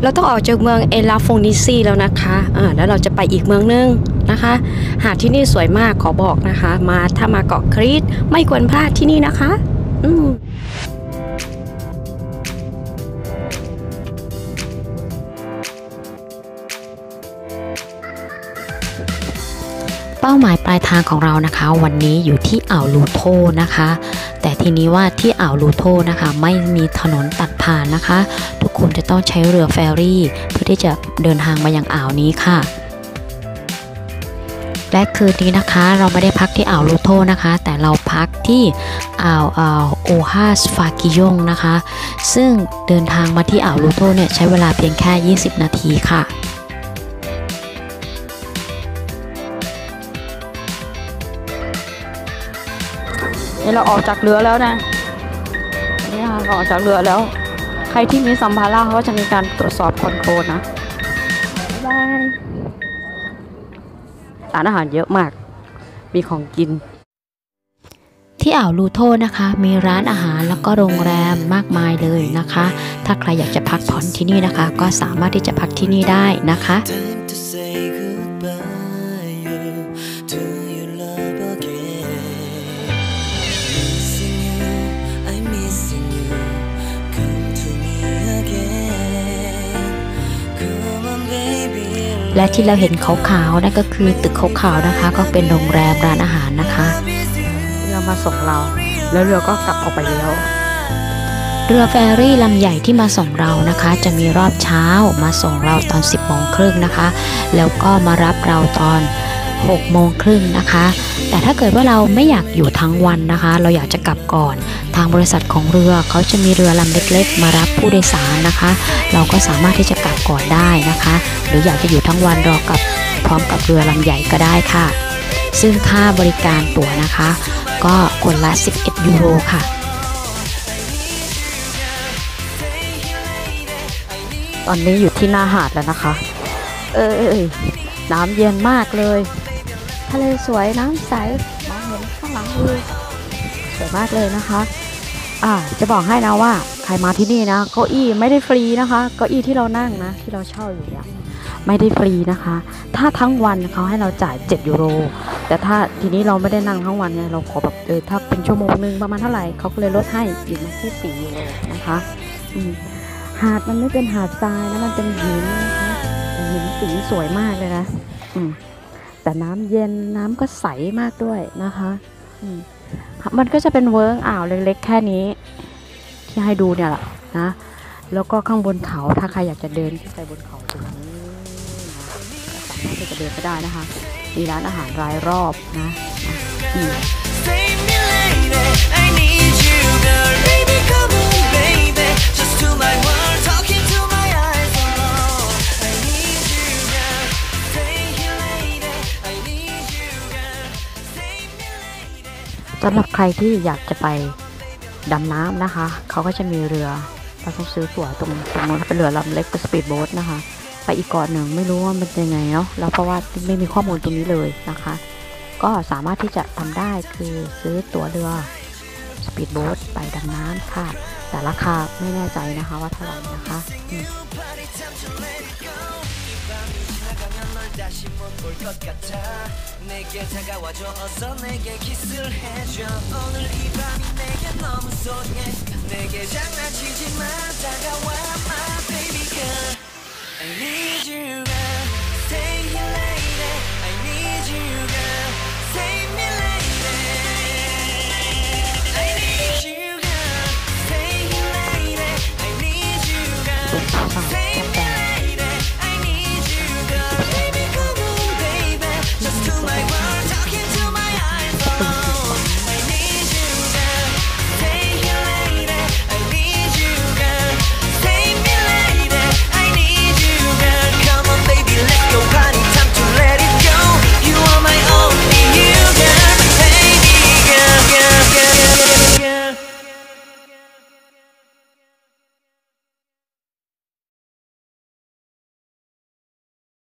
เราต้องออกจากเมืองเอลาฟงนิซีแล้วนะคะแล้วเราจะไปอีกเมืองนึงนะคะหาดที่นี่สวยมากขอบอกนะคะถ้ามาเกาะครีตไม่ควรพลาดที่นี่นะคะเป้าหมายปลายทางของเรานะคะวันนี้อยู่ที่อ่าวลูโทนะคะแต่ทีนี้ว่าที่อ่าวลูโทนะคะไม่มีถนนตัดผ่านนะคะทุกคนจะต้องใช้เรือแฟรี่เพื่อที่จะเดินทางมายังอ่าวนี้ค่ะและคืนนี้นะคะเราไม่ได้พักที่อ่าวลูโทนะคะแต่เราพักที่อ่าวโอฮาสฟากิยงนะคะซึ่งเดินทางมาที่อ่าวลูโทเนี่ยใช้เวลาเพียงแค่20นาทีค่ะนี่เราออกจากเรือแล้วนะนี่ค่ะเราออกจากเรือแล้วใครที่มีสัมภาระเขาก็จะมีการตรวจสอบคอนโทรลนะบายร้านอาหารเยอะมากมีของกินที่อ่าวลูโทนะคะมีร้านอาหารแล้วก็โรงแรมมากมายเลยนะคะถ้าใครอยากจะพักผ่อนที่นี่นะคะก็สามารถที่จะพักที่นี่ได้นะคะและที่เราเห็นขาวๆนั่นก็คือตึกขาวๆนะคะก็เป็นโรงแรมร้านอาหารนะคะเรือมาส่งเราแล้วเรือก็กลับออกไปแล้วเรือแฟรี่ลำใหญ่ที่มาส่งเรานะคะจะมีรอบเช้ามาส่งเราตอน10 โมงครึ่งนะคะแล้วก็มารับเราตอน6 โมงครึ่งนะคะแต่ถ้าเกิดว่าเราไม่อยากอยู่ทั้งวันนะคะเราอยากจะกลับก่อนทางบริษัทของเรือเขาจะมีเรือลำเล็กๆมารับผู้โดยสารนะคะเราก็สามารถที่จะกลับก่อนได้นะคะหรืออยากจะอยู่ทั้งวันรอกับพร้อมกับเรือลำใหญ่ก็ได้ค่ะซึ่งค่าบริการตั๋วนะคะก็คนละ11 ยูโรค่ะตอนนี้อยู่ที่หน้าหาดแล้วนะคะน้ำเย็นมากเลยทะเลสวยน้ำใสมองเห็นข้างหลังวิวสวยมากเลยนะคะจะบอกให้นะว่าใครมาที่นี่นะเก้าอี้ไม่ได้ฟรีนะคะเก้าอี้ที่เรานั่งนะที่เราเช่าอยู่เนี่ยไม่ได้ฟรีนะคะถ้าทั้งวันเขาให้เราจ่าย7 ยูโรแต่ถ้าทีนี้เราไม่ได้นั่งทั้งวันไงเราขอแบบถ้าเป็นชั่วโมงนึงประมาณเท่าไหร่เขาก็เลยลดให้อยู่มาที่4 ยูโรนะคะหาดมันไม่เป็นหาดทรายนะมันเป็นหินนะคะหินสีสวยมากเลยนะแต่น้ำเย็นน้ำก็ใสมากด้วยนะคะมันก็จะเป็นเวิร์กอ่าวเล็กๆแค่นี้ที่ให้ดูเนี่ยแหละนะแล้วก็ข้างบนเขาถ้าใครอยากจะเดินขึ้นไปบนเขาตรงนี้สามารถที่จะเดินไปได้นะคะมีร้านอาหารรายรอบนะสำหรับใครที่อยากจะไปดำน้ำนะคะเขาก็จะมีเรือเราต้องซื้อตั๋วตรงนู้นเป็นเรือลำเล็กเป็นสปีดโบ๊ทนะคะไปอีกเกาะหนึ่งไม่รู้ว่ามันเป็นยังไงเนาะแล้วเพราะว่าไม่มีข้อมูลตรงนี้เลยนะคะก็สามารถที่จะทำได้คือซื้อตั๋วเรือสปีดโบ๊ทไปดำน้ำค่ะแต่ราคาไม่แน่ใจนะคะว่าเท่าไหร่นะคะ 내게 장난치지 마 다가와